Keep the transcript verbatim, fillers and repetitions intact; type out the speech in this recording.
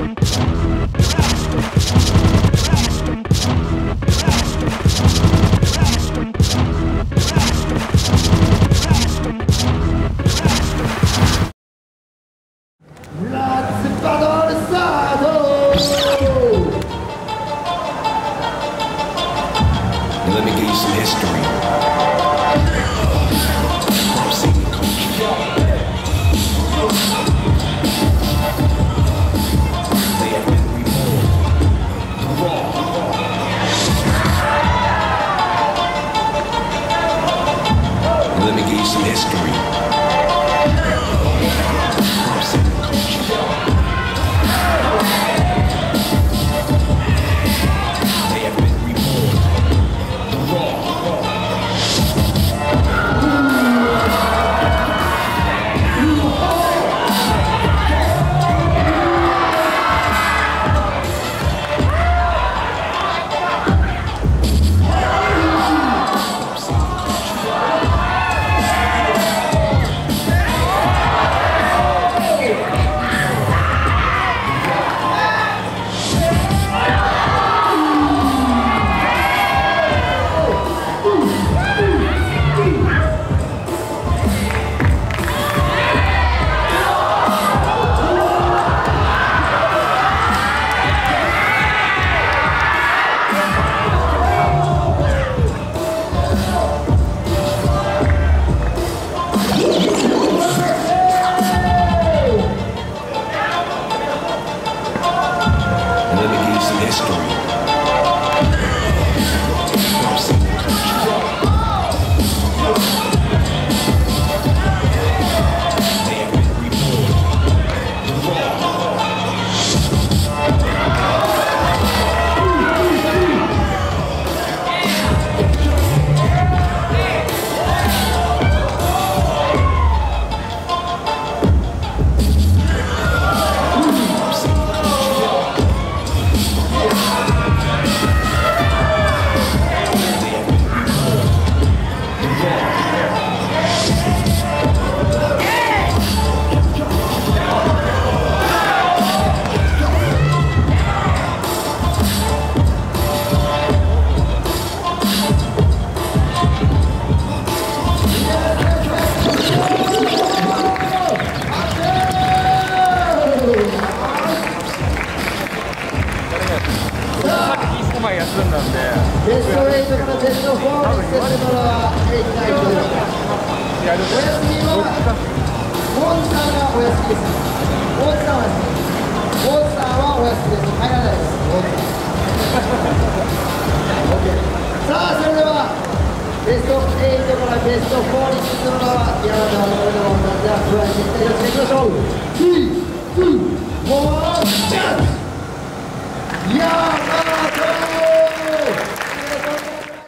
Let me give you some history. They have been reborn. Raw. Let me give you some history. ベストはちからベストよんに進むのはエイチ代表です。お休みはモンスターがお休みです。モンスターはモンスターはお休みです。入らないです。さあそれではベストはちからベストよんに進むのは山田の上の問題では加えていきましょう。スリー、ツー、ワン、チャンス。いやー